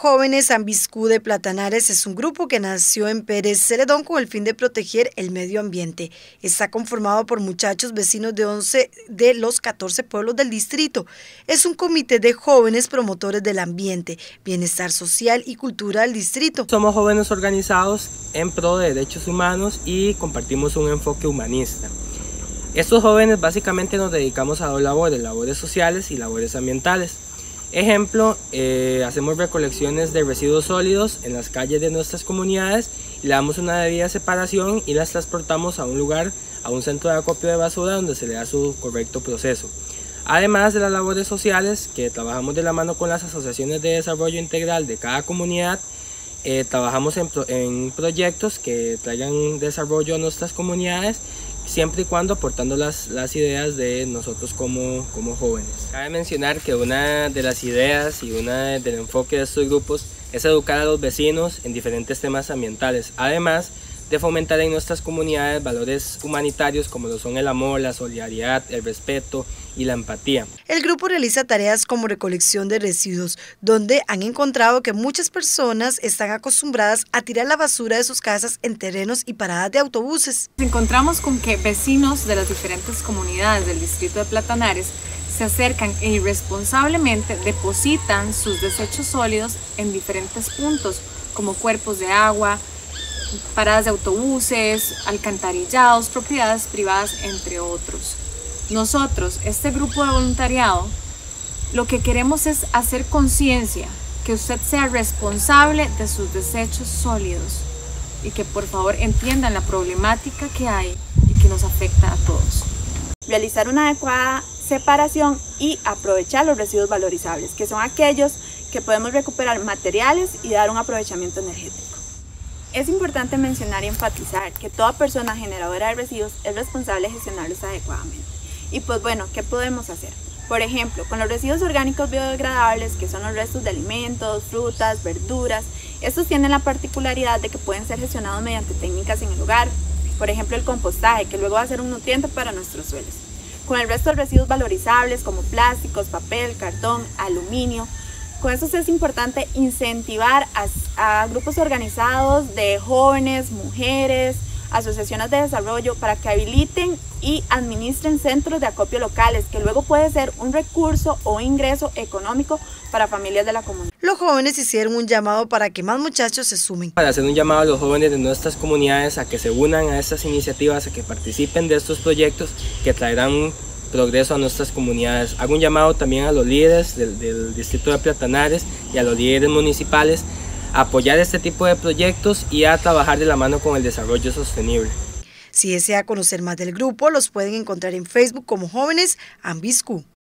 Jóvenes Ambiscú de Platanares es un grupo que nació en Pérez Celedón con el fin de proteger el medio ambiente. Está conformado por muchachos vecinos de 11 de los 14 pueblos del distrito. Es un comité de jóvenes promotores del ambiente, bienestar social y cultura del distrito. Somos jóvenes organizados en pro de derechos humanos y compartimos un enfoque humanista. Estos jóvenes básicamente nos dedicamos a dos labores sociales y labores ambientales. Ejemplo, hacemos recolecciones de residuos sólidos en las calles de nuestras comunidades y le damos una debida separación y las transportamos a un lugar, a un centro de acopio de basura donde se le da su correcto proceso. Además de las labores sociales, que trabajamos de la mano con las asociaciones de desarrollo integral de cada comunidad, trabajamos en proyectos que traigan desarrollo a nuestras comunidades, siempre y cuando aportando las ideas de nosotros como jóvenes. Cabe mencionar que una de las ideas y del enfoque de estos grupos es educar a los vecinos en diferentes temas ambientales, además de fomentar en nuestras comunidades valores humanitarios como lo son el amor, la solidaridad, el respeto y la empatía. El grupo realiza tareas como recolección de residuos, donde han encontrado que muchas personas están acostumbradas a tirar la basura de sus casas en terrenos y paradas de autobuses. Nos encontramos con que vecinos de las diferentes comunidades del distrito de Platanares se acercan e irresponsablemente depositan sus desechos sólidos en diferentes puntos, como cuerpos de agua, paradas de autobuses, alcantarillados, propiedades privadas, entre otros. Nosotros, este grupo de voluntariado, lo que queremos es hacer conciencia, que usted sea responsable de sus desechos sólidos y que por favor entiendan la problemática que hay y que nos afecta a todos. Realizar una adecuada separación y aprovechar los residuos valorizables, que son aquellos que podemos recuperar materiales y dar un aprovechamiento energético. Es importante mencionar y enfatizar que toda persona generadora de residuos es responsable de gestionarlos adecuadamente. Y pues bueno, ¿qué podemos hacer? Por ejemplo, con los residuos orgánicos biodegradables, que son los restos de alimentos, frutas, verduras, estos tienen la particularidad de que pueden ser gestionados mediante técnicas en el hogar. Por ejemplo, el compostaje, que luego va a ser un nutriente para nuestros suelos. Con el resto de residuos valorizables como plásticos, papel, cartón, aluminio, con eso es importante incentivar a grupos organizados de jóvenes, mujeres, asociaciones de desarrollo para que habiliten y administren centros de acopio locales, que luego puede ser un recurso o ingreso económico para familias de la comunidad. Los jóvenes hicieron un llamado para que más muchachos se sumen. Para hacer un llamado a los jóvenes de nuestras comunidades a que se unan a estas iniciativas, a que participen de estos proyectos que traerán progreso a nuestras comunidades. Hago un llamado también a los líderes del distrito de Platanares y a los líderes municipales a apoyar este tipo de proyectos y a trabajar de la mano con el desarrollo sostenible. Si desea conocer más del grupo, los pueden encontrar en Facebook como Jóvenes Ambiscú.